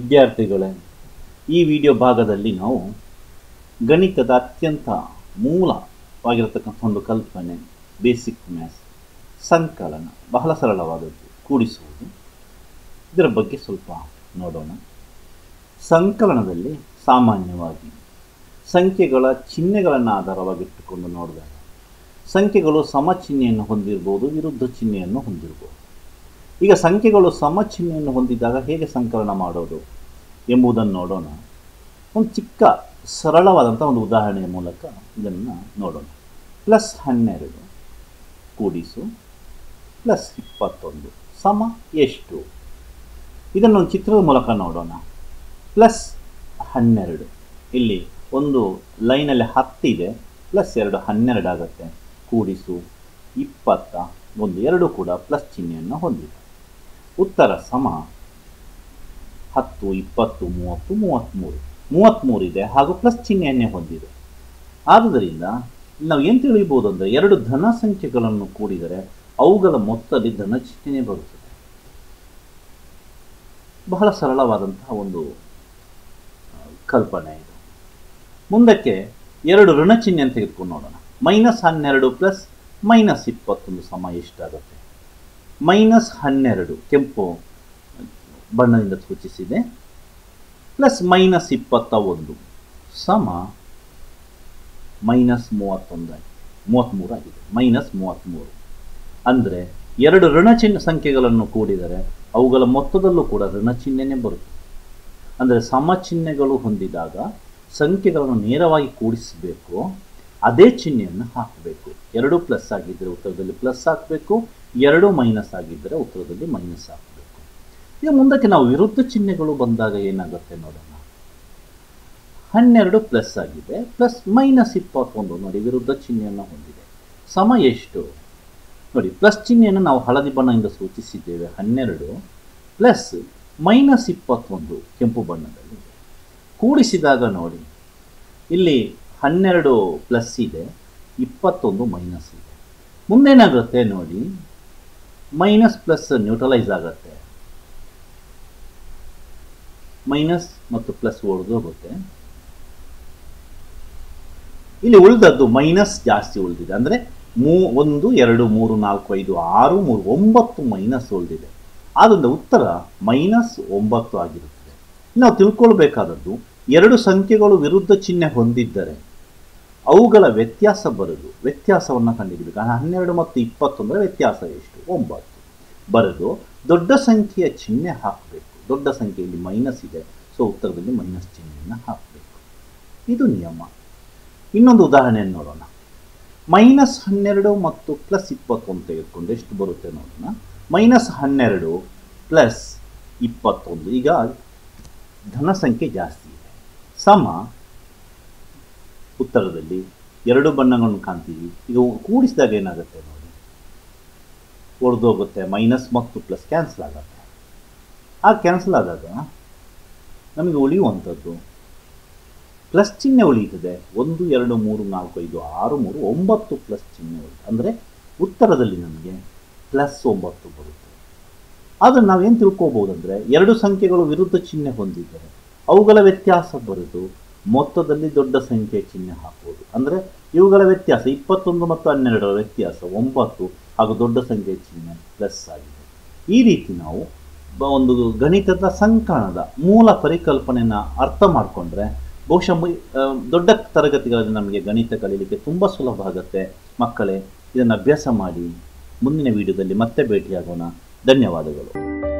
ವಿದ್ಯಾರ್ಥಿಗಳೇ, ಈ ವಿಡಿಯೋ ಭಾಗದಲ್ಲಿ ನಾವು ಗಣಿತದ ಅತ್ಯಂತ ಮೂಲವಾಗಿರತಕ್ಕಂಥ ಒಂದು ಕಲ್ಪನೆ, ಬೇಸಿಕ್ ಮ್ಯಾಥ್ಸ್, ಸಂಕಲನ, ಬಹಳ ಸರಳವಾದದ್ದು, ಕೂಡಿಸುವುದು, ಇದರ ಬಗ್ಗೆ ಸ್ವಲ್ಪ ನೋಡೋಣ. ಸಂಕಲನದಲ್ಲಿ ಸಾಮಾನ್ಯವಾಗಿ ಸಂಖ್ಯೆಗಳ ಚಿಹ್ನೆಗಳನ್ನು ಆಧಾರವಾಗಿಟ್ಟುಕೊಂಡು ನೋಡಿದಾಗ ಸಂಖ್ಯೆಗಳು ಸಮ ಚಿಹ್ನೆಯನ್ನು ಹೊಂದಿರ್ಬೋದು, ವಿರುದ್ಧ ಚಿಹ್ನೆಯನ್ನು ಹೊಂದಿರ್ಬೋದು. ಈಗ ಸಂಖ್ಯೆಗಳು ಸಮ ಚಿಹ್ನೆಯನ್ನು ಹೊಂದಿದಾಗ ಹೇಗೆ ಸಂಕಲನ ಮಾಡೋದು ಎಂಬುದನ್ನು ನೋಡೋಣ. ಒಂದು ಚಿಕ್ಕ ಸರಳವಾದಂಥ ಒಂದು ಉದಾಹರಣೆಯ ಮೂಲಕ ಇದನ್ನು ನೋಡೋಣ. +12 ಕೂಡಿಸು +21 ಸಮ ಎಷ್ಟು? ಇದನ್ನು ಒಂದು ಚಿತ್ರದ ಮೂಲಕ ನೋಡೋಣ. +12 ಇಲ್ಲಿ ಒಂದು ಲೈನಲ್ಲಿ 10 ಇದೆ, +2 12 ಆಗುತ್ತೆ. ಕೂಡಿಸು 21, ಎರಡು ಕೂಡ ಪ್ಲಸ್ ಚಿಹ್ನೆಯನ್ನು ಹೊಂದಿದೆ. ಉತ್ತರ ಸಮ 10, 20, 30, 33. 33 ಇದೆ ಹಾಗೂ ಪ್ಲಸ್ ಚಿಹ್ನೆಯನ್ನೇ ಹೊಂದಿದೆ. ಆದುದರಿಂದ ನಾವು ಏನು ತಿಳಿಯಬಹುದು ಅಂದರೆ, ಎರಡು ಧನ ಸಂಖ್ಯೆಗಳನ್ನು ಕೂಡಿದರೆ ಅವುಗಳ ಮೊತ್ತದಲ್ಲಿ ಧನ ಚಿಹ್ನೆ ಬರುತ್ತದೆ. ಬಹಳ ಸರಳವಾದಂತಹ ಒಂದು ಕಲ್ಪನೆ ಇದು. ಮುಂದಕ್ಕೆ ಎರಡು ಋಣ ಚಿಹ್ನೆ ತೆಗೆದುಕೊಂಡು ನೋಡೋಣ. -12 ಪ್ಲಸ್ -21 ಸಮ ಎಷ್ಟಾಗುತ್ತೆ? -12 ಕೆಂಪು ಬಣ್ಣದಿಂದ ಸೂಚಿಸಿದೆ, ಪ್ಲಸ್ -21 ಸಮ -33 ಆಗಿದೆ. -33 ಅಂದರೆ ಎರಡು ಋಣ ಚಿಹ್ನೆ ಸಂಖ್ಯೆಗಳನ್ನು ಕೂಡಿದರೆ ಅವುಗಳ ಮೊತ್ತದಲ್ಲೂ ಕೂಡ ಋಣ ಚಿಹ್ನೆನೇ ಬರುತ್ತೆ. ಅಂದರೆ ಸಮ ಚಿಹ್ನೆಗಳು ಹೊಂದಿದಾಗ ಸಂಖ್ಯೆಗಳನ್ನು ನೇರವಾಗಿ ಕೂಡಿಸಬೇಕು, ಅದೇ ಚಿಹ್ನೆಯನ್ನು ಹಾಕಬೇಕು. ಎರಡು ಪ್ಲಸ್ ಆಗಿದ್ದರೆ ಉತ್ತರದಲ್ಲಿ ಪ್ಲಸ್ ಹಾಕಬೇಕು, ಎರಡು ಮೈನಸ್ ಆಗಿದ್ದರೆ ಉತ್ತರದಲ್ಲಿ ಮೈನಸ್ ಹಾಕಬೇಕು. ಈಗ ಮುಂದಕ್ಕೆ ನಾವು ವಿರುದ್ಧ ಚಿಹ್ನೆಗಳು ಬಂದಾಗ ಏನಾಗುತ್ತೆ ನೋಡೋಣ. 12 ಪ್ಲಸ್ ಆಗಿದೆ, ಪ್ಲಸ್ -21 ನೋಡಿ ವಿರುದ್ಧ ಚಿಹ್ನೆಯನ್ನು ಹೊಂದಿದೆ. ಸಮ ಎಷ್ಟು ನೋಡಿ? ಪ್ಲಸ್ ಚಿಹ್ನೆಯನ್ನು ನಾವು ಹಳದಿ ಬಣ್ಣದಿಂದ ಸೂಚಿಸಿದ್ದೇವೆ. 12 ಪ್ಲಸ್ -21 ಕೆಂಪು ಬಣ್ಣದಲ್ಲಿ ಕೂಡಿಸಿದಾಗ ನೋಡಿ, ಇಲ್ಲಿ 12 ಪ್ಲಸ್ ಇದೆ, 21 ಮೈನಸ್ ಇದೆ. ಮುಂದೇನಾಗುತ್ತೆ ನೋಡಿ, ಮೈನಸ್ ಪ್ಲಸ್ ನ್ಯೂಟ್ರಲೈಸ್ ಆಗುತ್ತೆ, ಮೈನಸ್ ಮತ್ತು ಪ್ಲಸ್ ಹೋಗುತ್ತೆ. ಇಲ್ಲಿ ಉಳಿದದ್ದು ಮೈನಸ್ ಜಾಸ್ತಿ ಉಳಿದಿದೆ, ಅಂದರೆ 1 2 3 4 5 6 3 9 ಮೈನಸ್ ಉಳಿದಿದೆ. ಆದ್ದರಿಂದ ಉತ್ತರ -9 ಆಗಿರುತ್ತದೆ. ನಾವು ತಿಳ್ಕೊಳ್ಬೇಕಾದದ್ದು, ಎರಡು ಸಂಖ್ಯೆಗಳು ವಿರುದ್ಧ ಚಿಹ್ನೆ ಹೊಂದಿದ್ದರೆ ಅವುಗಳ ವ್ಯತ್ಯಾಸ ಬರೆದು ವ್ಯತ್ಯಾಸವನ್ನು ಕಂಡುಹಿಡಿಯಬೇಕು. 12 ಮತ್ತು 21 ವ್ಯತ್ಯಾಸ ಎಷ್ಟು? 9 ಬರೆದು ದೊಡ್ಡ ಸಂಖ್ಯೆಯ ಚಿಹ್ನೆ ಹಾಕಬೇಕು. ದೊಡ್ಡ ಸಂಖ್ಯೆಯಲ್ಲಿ ಮೈನಸ್ ಇದೆ, ಸೊ ಉತ್ತರದಲ್ಲಿ ಮೈನಸ್ ಚಿಹ್ನೆಯನ್ನು ಹಾಕಬೇಕು. ಇದು ನಿಯಮ. ಇನ್ನೊಂದು ಉದಾಹರಣೆಯನ್ನು ನೋಡೋಣ. -12 ಮತ್ತು +21 ತೆಗೆದುಕೊಂಡು ಎಷ್ಟು ಬರುತ್ತೆ ನೋಡೋಣ. -12 ಪ್ಲಸ್ 21, ಈಗ ಧನ ಸಂಖ್ಯೆ ಜಾಸ್ತಿ ಇದೆ, ಸಮ ಉತ್ತರದಲ್ಲಿ ಎರಡು ಬಣ್ಣಗಳನ್ನು ಕಾಣ್ತೀವಿ. ಈಗ ಕೂಡಿಸಿದಾಗ ಏನಾಗುತ್ತೆ ನೋಡಿ, ಹೊಡೆದೋಗುತ್ತೆ, ಮೈನಸ್ ಮತ್ತು ಪ್ಲಸ್ ಕ್ಯಾನ್ಸಲ್ ಆಗುತ್ತೆ. ಆ ಕ್ಯಾನ್ಸಲ್ ಆದಾಗ ನಮಗೆ ಉಳಿಯುವಂಥದ್ದು ಪ್ಲಸ್ ಚಿಹ್ನೆ ಉಳಿಯುತ್ತದೆ. 1 2 3 4 5 6 3 9 ಪ್ಲಸ್ ಚಿಹ್ನೆ ಉಳಿಯುತ್ತೆ. ಅಂದರೆ ಉತ್ತರದಲ್ಲಿ ನಮಗೆ +9 ಬರುತ್ತೆ. ಆದರೆ ನಾವೇನು ತಿಳ್ಕೊಬೋದಂದರೆ, ಎರಡು ಸಂಖ್ಯೆಗಳು ವಿರುದ್ಧ ಚಿಹ್ನೆ ಹೊಂದಿದ್ದರೆ ಅವುಗಳ ವ್ಯತ್ಯಾಸ ಬರೆದು ಮೊತ್ತದಲ್ಲಿ ದೊಡ್ಡ ಸಂಖ್ಯೆ ಚಿಹ್ನೆ ಹಾಕಬಹುದು. ಅಂದರೆ ಇವುಗಳ ವ್ಯತ್ಯಾಸ 21 ಮತ್ತು 12 ವ್ಯತ್ಯಾಸ 9 ಹಾಗೂ ದೊಡ್ಡ ಸಂಖ್ಯೆ ಚಿಹ್ನೆ ಪ್ಲಸ್ ಆಗಿದೆ. ಈ ರೀತಿ ನಾವು ಒಂದು ಗಣಿತದ ಸಂಕಲನದ ಮೂಲ ಪರಿಕಲ್ಪನೆಯನ್ನು ಅರ್ಥ ಮಾಡಿಕೊಂಡ್ರೆ ಬಹುಶಃ ದೊಡ್ಡ ತರಗತಿಗಳಲ್ಲಿ ನಮಗೆ ಗಣಿತ ಕಲೀಲಿಕ್ಕೆ ತುಂಬ ಸುಲಭ ಆಗುತ್ತೆ. ಮಕ್ಕಳೇ, ಇದನ್ನು ಅಭ್ಯಾಸ ಮಾಡಿ. ಮುಂದಿನ ವಿಡಿಯೋದಲ್ಲಿ ಮತ್ತೆ ಭೇಟಿಯಾಗೋಣ. ಧನ್ಯವಾದಗಳು.